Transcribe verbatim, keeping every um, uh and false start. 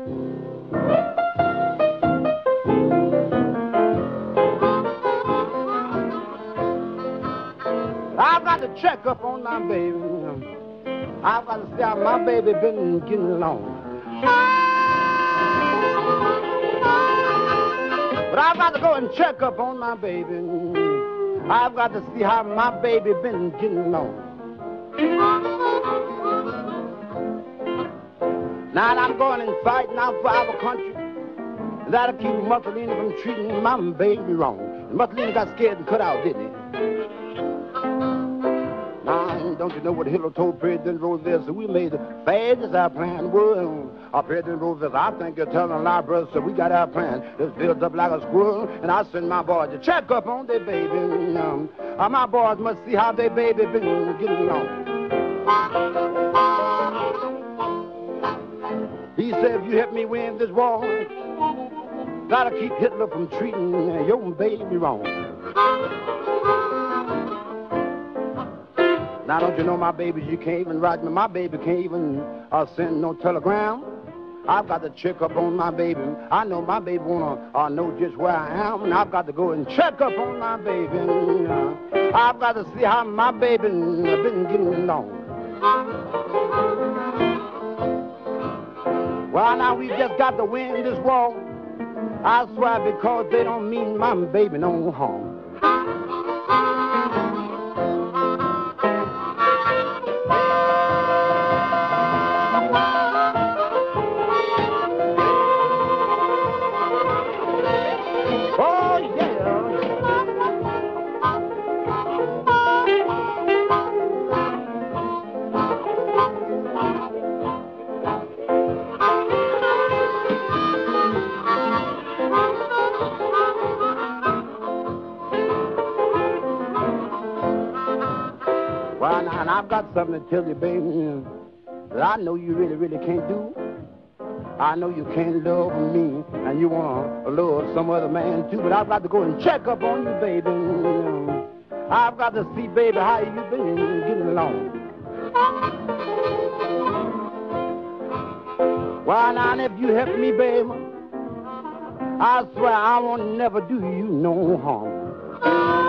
I've got to check up on my baby. I've got to see how my baby been getting along. But I've got to go and check up on my baby. I've got to see how my baby been getting along. Now I'm going and fighting out for our country. That'll keep Mussolini from treating my baby wrong. Mussolini got scared and cut out, didn't he? Now, don't you know what Hitler told President Roosevelt? So we made the fastest our plan was. Our President Roosevelt, I think you're telling a lie, brother, so we got our plan. It's built up like a squirrel, and I send my boys to check up on their baby. Um, uh, my boys must see how their baby been getting along. He said, if you help me win this war, gotta keep Hitler from treating your baby wrong. Now, don't you know my babies, you can't even write me. My baby can't even uh, send no telegram. I've got to check up on my baby. I know my baby wanna uh, know just where I am, and I've got to go and check up on my baby. Uh, I've got to see how my baby been getting along. Well, now we just got to win this war. I swear, because they don't mean my baby no harm. And I've got something to tell you, baby, that I know you really, really can't do. I know you can't love me, and you want to love some other man too, but I've got to go and check up on you, baby. I've got to see, baby, how you been getting along. Well, now, if you help me, baby, I swear I won't never do you no harm.